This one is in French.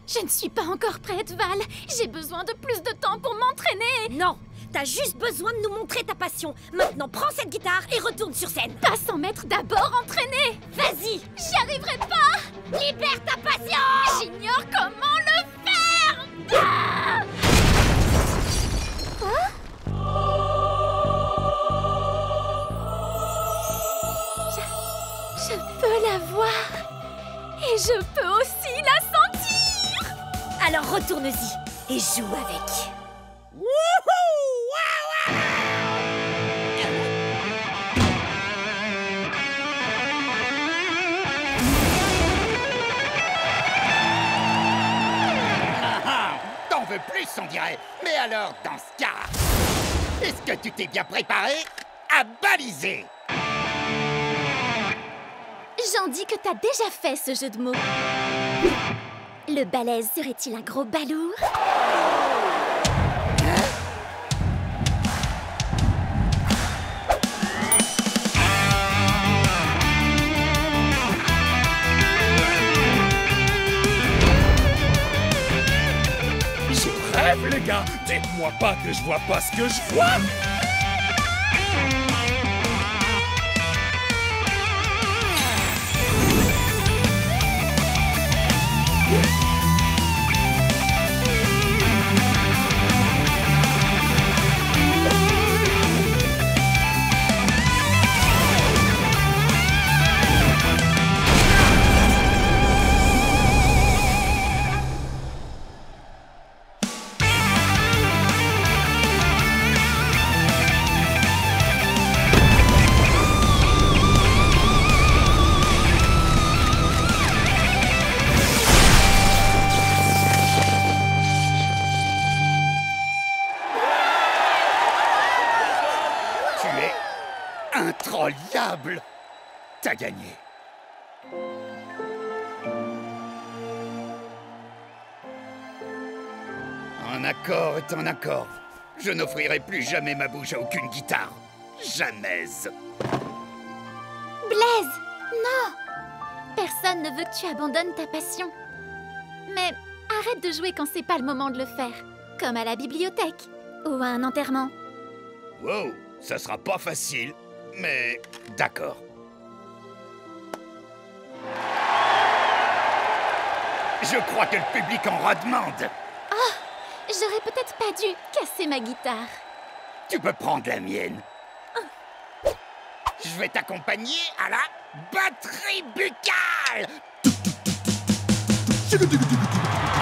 Je ne suis pas encore prête, Val. J'ai besoin de plus de temps pour m'entraîner. Non, t'as juste besoin de nous montrer ta passion. Maintenant, prends cette guitare et retourne sur scène. Pas sans m'être d'abord entraînée. Vas-y. J'y arriverai pas. Libère ta passion. J'ignore comment le faire. Ah! Quoi? Je peux la voir. Et je peux aussi la sentir. Alors retourne-y et joue avec. T'en veux plus, on dirait. Mais alors, dans ce cas, est-ce que tu t'es bien préparé à baliser? J'en dis que t'as déjà fait ce jeu de mots. Le balèze serait-il un gros balourd? Je rêve, les gars. Dites-moi pas que je vois pas ce que je vois. Introllable! T'as gagné. Un accord est un accord. Je n'offrirai plus jamais ma bouche à aucune guitare. Jamais. Blaise! Non! Personne ne veut que tu abandonnes ta passion. Mais arrête de jouer quand c'est pas le moment de le faire. Comme à la bibliothèque. Ou à un enterrement. Wow, ça sera pas facile, mais d'accord. Je crois que le public en redemande. Oh! J'aurais peut-être pas dû casser ma guitare. Tu peux prendre la mienne. Je vais t'accompagner à la batterie buccale.